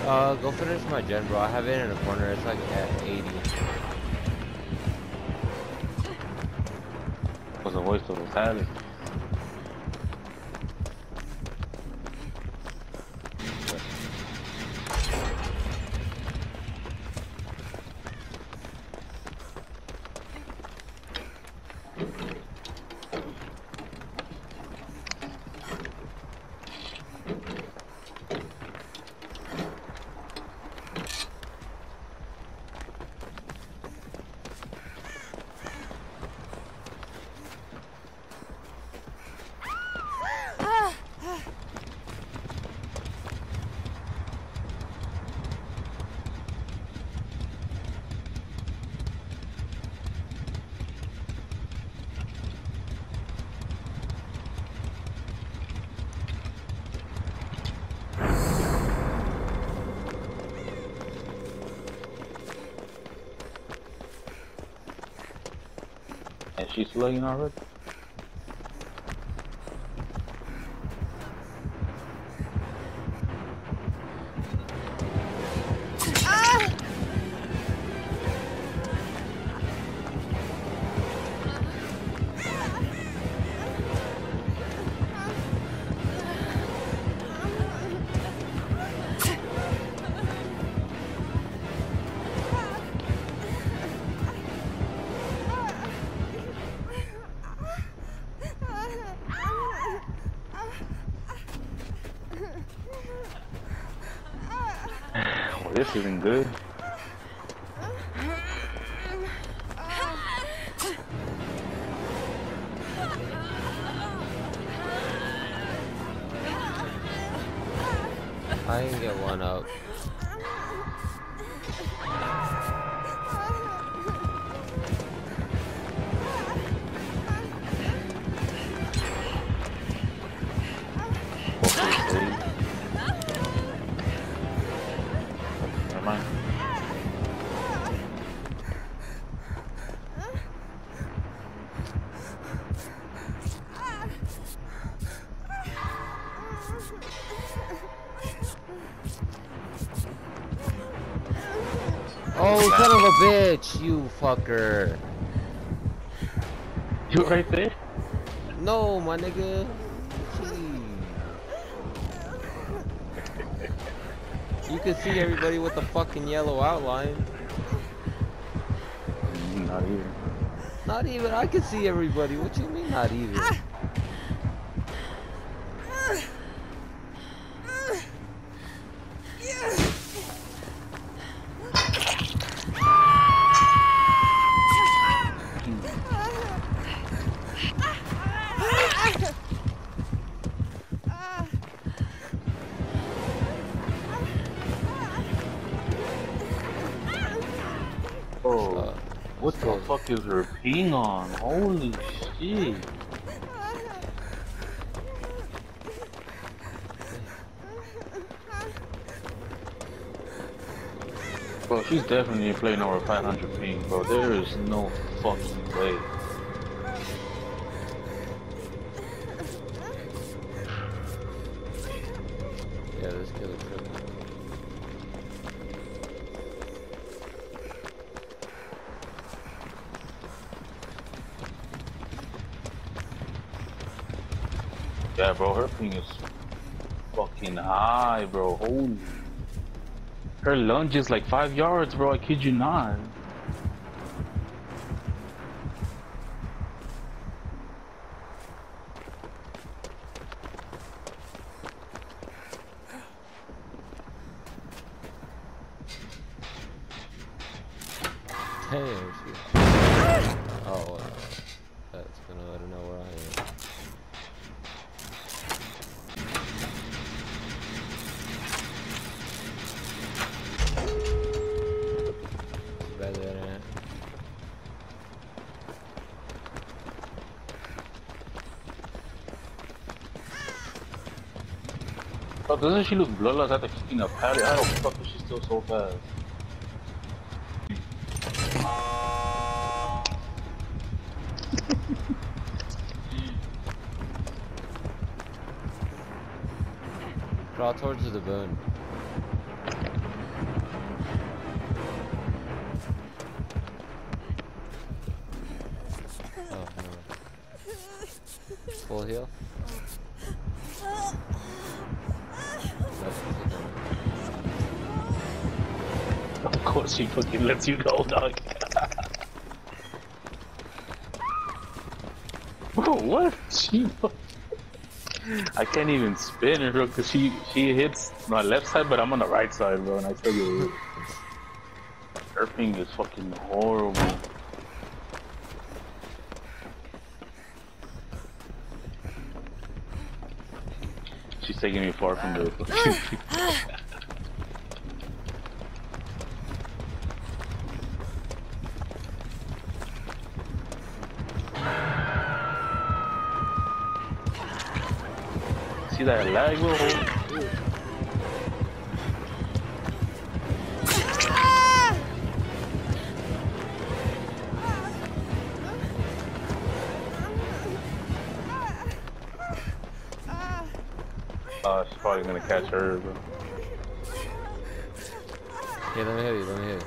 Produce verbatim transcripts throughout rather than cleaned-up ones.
Uh, go finish my gen, bro. I have it in a corner. It's like at eighty. Was a waste of a salad. And she's slugging already? Well, this isn't good. I can get one up. Never mind. Oh, son of a bitch, you fucker. You right there? No, my nigga. Jeez. You can see everybody with the fucking yellow outline. Not even. Not even, I can see everybody. What you mean, not even? Oh, Uh, what the so- fuck is her ping on? Holy shit. Bro, she's definitely playing over five hundred ping, bro. There is no fucking way. Yeah, this killer tripping. Yeah, bro, her ping is fucking high, bro. Holy. Her lunge is like five yards, bro. I kid you not. Damn, she. Oh, uh, that's gonna let her know where I am. Better than that. Oh, doesn't she look bloodless after kicking a patty? How the fuck is she still so fast? Draw towards the boon. Full heal? That's Of course she fucking lets you go, dog. Bro, what? She I can't even spin her because she she hits my left side, but I'm on the right side, bro, and I still get hit. Her thing is fucking horrible. She's taking me far from the See that lag, bro? Uh, she's probably gonna catch her, bro. Yeah, let me hit you, let me hit you.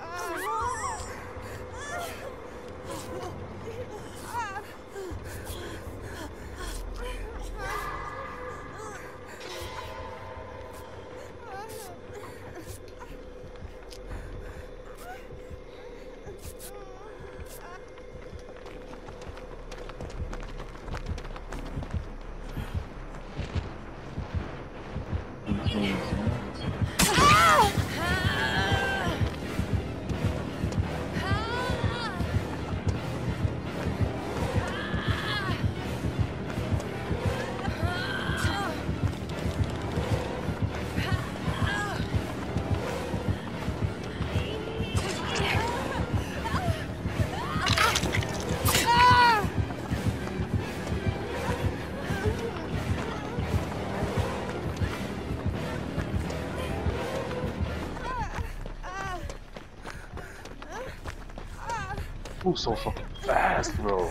Who's so fucking fast, bro?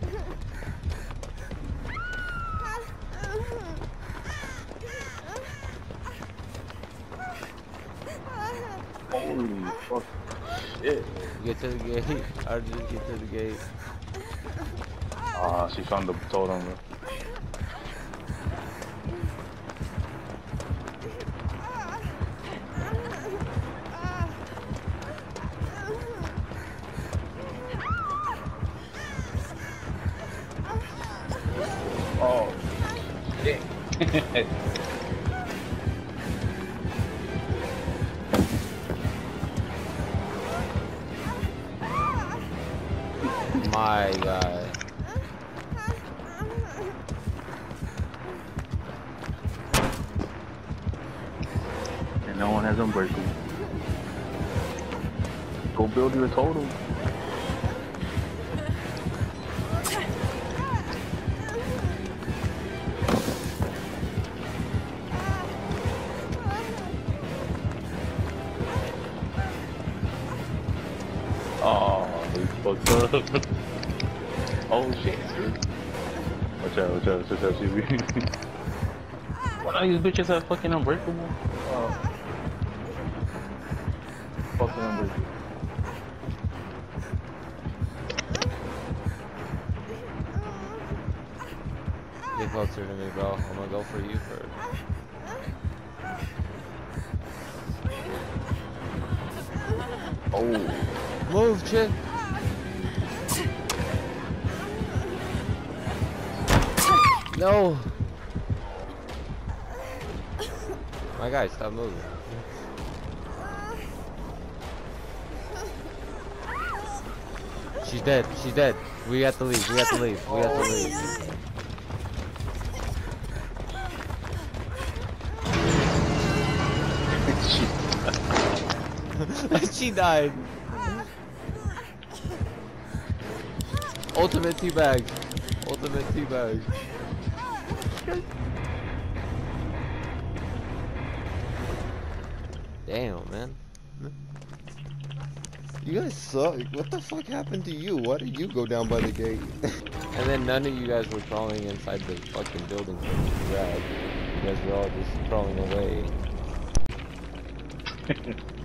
Holy fuck shit. Get to the gate. Arjun, get to the gate. Ah, she found the totem, bro. Oh, shit. My God. And no one has Unbreakable. Go build your totem. Oh, he fucked up. Oh shit. Watch out, watch out, watch out, C B. Why do these bitches have fucking Unbreakable? Oh. Fucking Unbreakable. Get closer to me, bro. I'm gonna go for you first. Oh. Move, chick. No. My guy, stop moving. She's dead. She's dead. We have to leave. We have to leave. We have to leave. She died. Ultimate teabag. Ultimate teabag. Damn, man. You guys suck. What the fuck happened to you? Why did you go down by the gate? And then none of you guys were crawling inside the fucking building for the grab. You guys were all just crawling away.